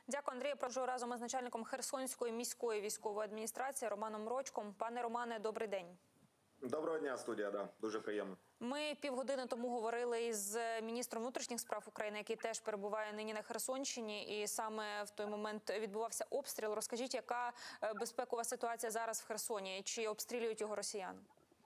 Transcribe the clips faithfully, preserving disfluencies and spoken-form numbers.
Дякую, Андрій. Я продовжую разом із начальником Херсонської міської військової адміністрації Романом Рочком. Пане Романе, добрий день. Доброго дня, студія, да, дуже приємно. Ми півгодини тому говорили із міністром внутрішніх справ України, який теж перебуває нині на Херсонщині, і саме в той момент відбувався обстріл. Розкажіть, яка безпекова ситуація зараз в Херсоні? Чи обстрілюють його росіяни?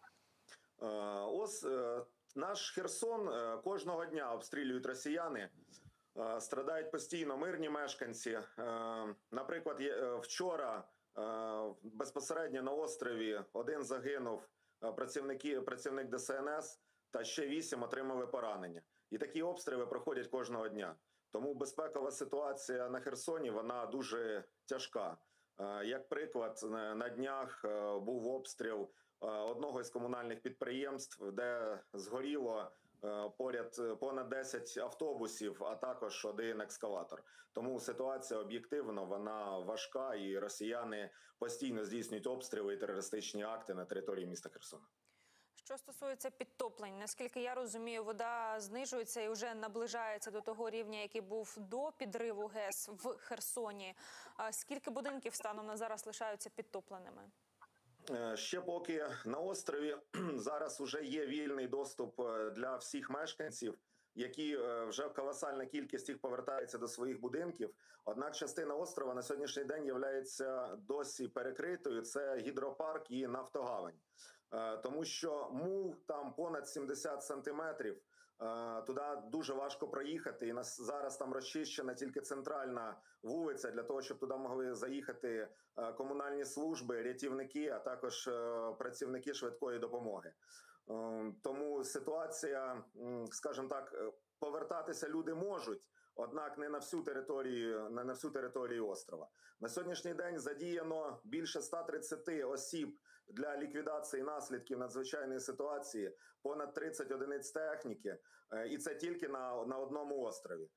Ось наш Херсон кожного дня обстрілюють росіяни. Страдають постійно мирні мешканці. Наприклад, вчора безпосередньо на острові один загинув працівники, працівник Де Се Ен Ес, та ще вісім отримали поранення. І такі обстріли проходять кожного дня. Тому безпекова ситуація на Херсоні, вона дуже тяжка. Як приклад, на днях був обстріл одного із комунальних підприємств, де згоріло поряд понад десять автобусів, а також один екскаватор. Тому ситуація об'єктивно, вона важка, і росіяни постійно здійснюють обстріли і терористичні акти на території міста Херсона. Що стосується підтоплень, наскільки я розумію, вода знижується і вже наближається до того рівня, який був до підриву ГЕС в Херсоні. Скільки будинків станом на зараз лишаються підтопленими? Ще поки на острові зараз вже є вільний доступ для всіх мешканців, які вже колосальна кількість їх повертається до своїх будинків. Однак частина острова на сьогоднішній день є досі перекритою. Це гідропарк і нафтогавань. Тому що мув там понад сімдесят сантиметрів. Туди дуже важко проїхати, і нас зараз там розчищена тільки центральна вулиця для того, щоб туди могли заїхати комунальні служби, рятівники, а також працівники швидкої допомоги. Тому ситуація, скажімо так, повертатися люди можуть, однак не на всю територію, не на всю територію острова. На сьогоднішній день задіяно більше ста тридцяти осіб для ліквідації наслідків надзвичайної ситуації, понад тридцять одиниць техніки, і це тільки на, на одному острові.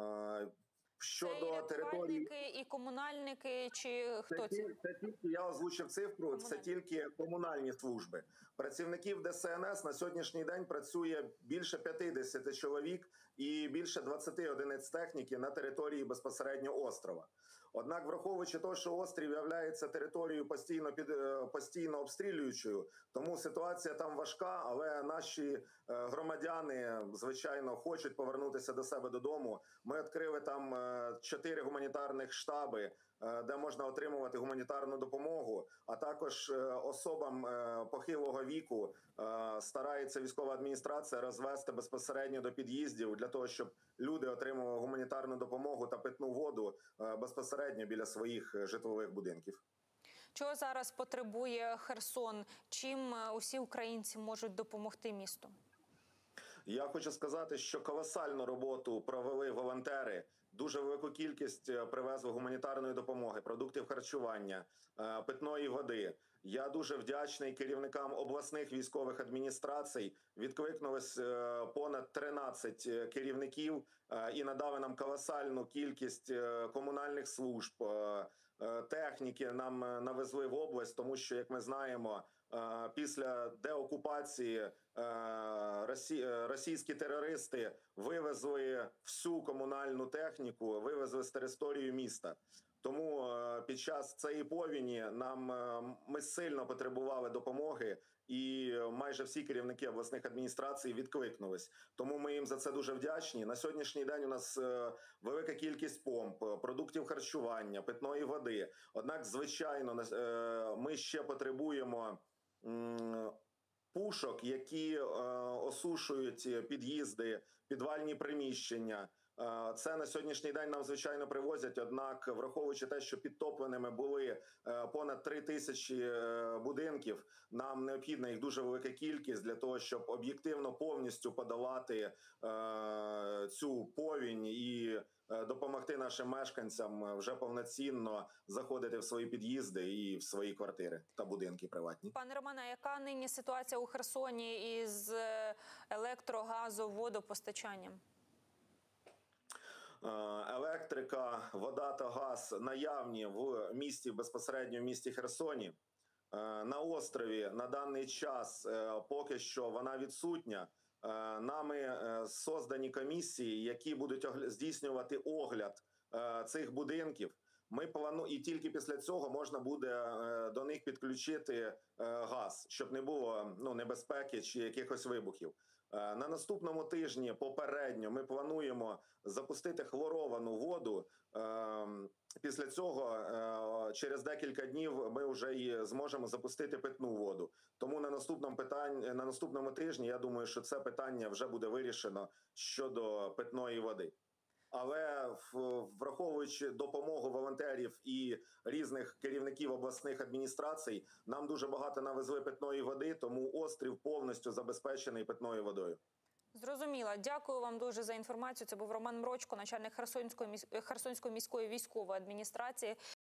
Щодо це і території, і комунальники, чи хто це? Це, це тільки, я озвучив цифру, комунальні. Це тільки комунальні служби. Працівників Де Се Ен Ес на сьогоднішній день працює більше п'ятдесят чоловік і більше двадцяти одиниць техніки на території безпосередньо острова. Однак, враховуючи те, що острів є територією постійно, під, постійно обстрілюючою, тому ситуація там важка, але наші громадяни, звичайно, хочуть повернутися до себе додому. Ми відкрили там чотири гуманітарних штаби, де можна отримувати гуманітарну допомогу, а також особам похилого віку старається військова адміністрація розвести безпосередньо до під'їздів для того, щоб люди отримували гуманітарну допомогу та питну воду безпосередньо біля своїх житлових будинків. Чого зараз потребує Херсон? Чим усі українці можуть допомогти місту? Я хочу сказати, що колосальну роботу провели волонтери. Дуже велику кількість привезли гуманітарної допомоги, продуктів харчування, питної води. Я дуже вдячний керівникам обласних військових адміністрацій. Відкликнулось понад тринадцять керівників і надали нам колосальну кількість комунальних служб, техніки нам навезли в область, тому що, як ми знаємо, після деокупації російські терористи вивезли всю комунальну техніку, вивезли з території міста. Тому під час цієї повені нам, ми сильно потребували допомоги, і майже всі керівники обласних адміністрацій відкликнулись. Тому ми їм за це дуже вдячні. На сьогоднішній день у нас велика кількість помп, продуктів харчування, питної води. Однак, звичайно, ми ще потребуємо пушок, які осушують під'їзди, підвальні приміщення. Це на сьогоднішній день нам, звичайно, привозять, однак, враховуючи те, що підтопленими були понад три тисячі будинків, нам необхідна їх дуже велика кількість для того, щоб об'єктивно повністю подолати цю повінь і допомогти нашим мешканцям вже повноцінно заходити в свої під'їзди і в свої квартири та будинки приватні. Пане Романе, яка нині ситуація у Херсоні із електро-, газо-, водопостачанням? Електрика, вода та газ наявні в місті, безпосередньо в місті Херсоні. На острові на даний час поки що вона відсутня. Нами создані комісії, які будуть здійснювати огляд е, цих будинків. Ми плану і тільки після цього можна буде е, до них підключити е, газ, щоб не було ну небезпеки чи якихось вибухів. Е, на наступному тижні попередньо ми плануємо запустити хлоровану воду. Е, після цього е, через декілька днів ми вже і зможемо запустити питну воду. Тому на наступному питанні на наступному тижні я думаю, що це питання вже буде вирішено щодо питної води. Але враховуючи допомогу волонтерів і різних керівників обласних адміністрацій, нам дуже багато навезли питної води, тому острів повністю забезпечений питною водою. Зрозуміло. Дякую вам дуже за інформацію. Це був Роман Мрочко, начальник Херсонської, Херсонської міської військової адміністрації.